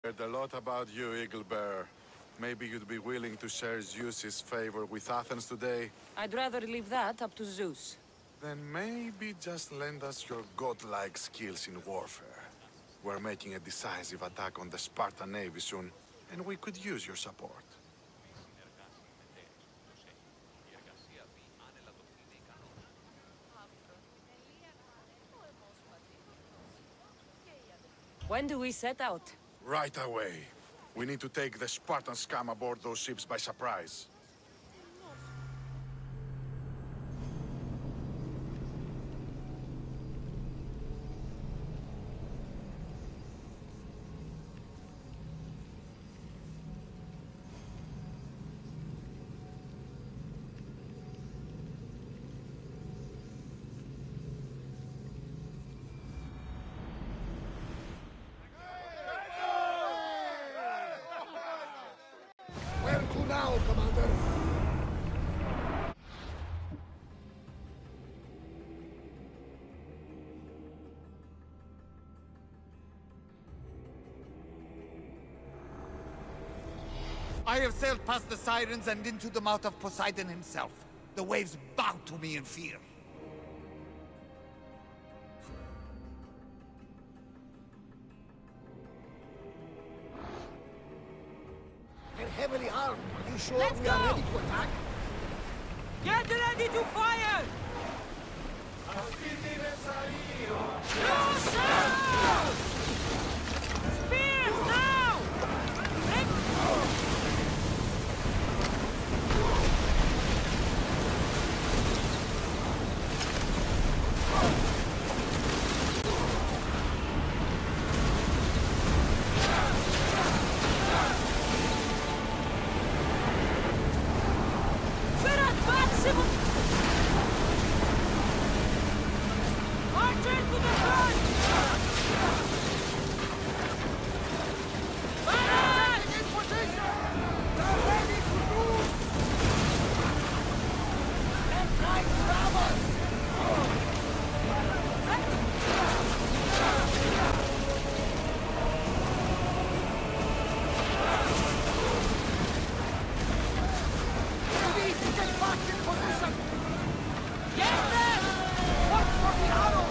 Heard a lot about you, Eaglebearer. Maybe you'd be willing to share Zeus's favor with Athens today? I'd rather leave that up to Zeus. Then maybe just lend us your godlike skills in warfare. We're making a decisive attack on the Spartan navy soon, and we could use your support. When do we set out? Right away. We need to take the Spartan scum aboard those ships by surprise. Where to now, Commander? I have sailed past the Sirens and into the mouth of Poseidon himself. The waves bow to me in fear. They're heavily armed. Are you sure Let's we are go! ready to attack? Get ready to fire! Spears now! Archers to the front! Fire! In position! They're ready to move! And try to grab us! We need to get back in position! Get them! Watch for the arrows!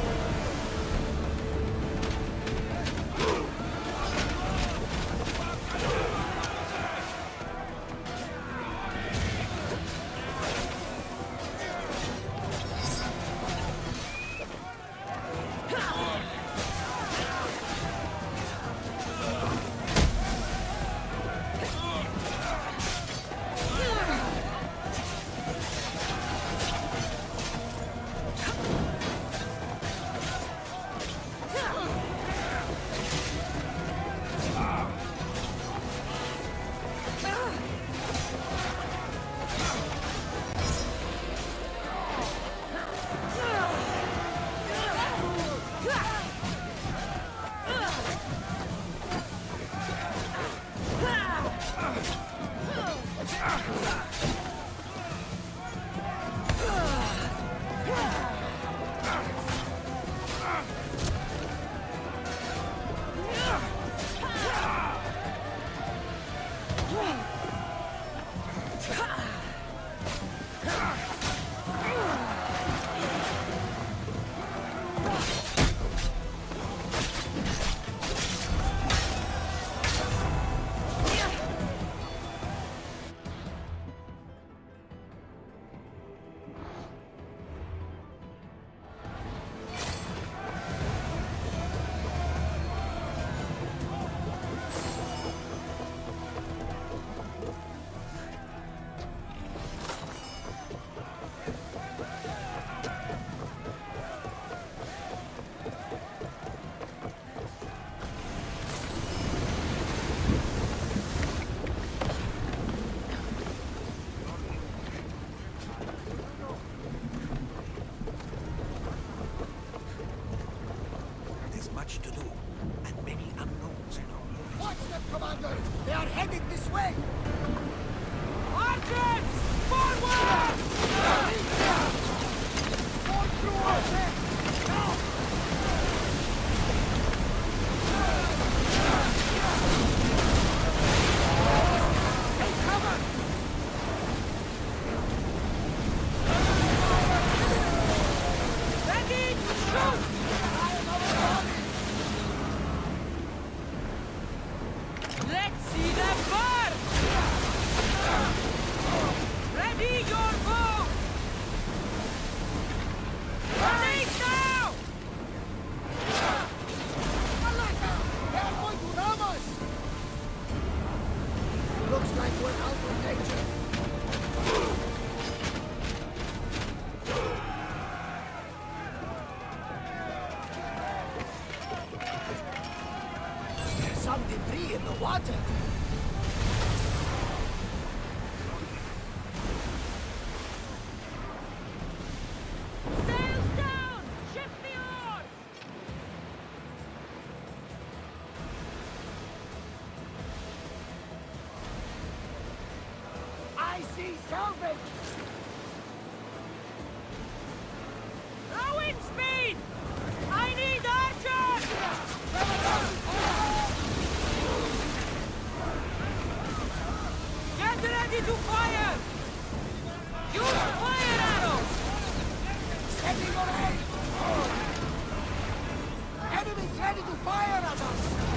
There's much to do, and many unknowns. Watch them, Commander! They are headed this way! Archers! Forward! Fall through our set! Now! Let's see them burn! Ready your bow! Ready now! Malaka! They are going to ram us! Looks like we're out of nature. There's some debris in the water. Sails down! Shift the oars! I see salvage! Rowing speed! I need archers! Get ready to fire! Use fire arrows! Steady your aim! Enemies ready to fire at us!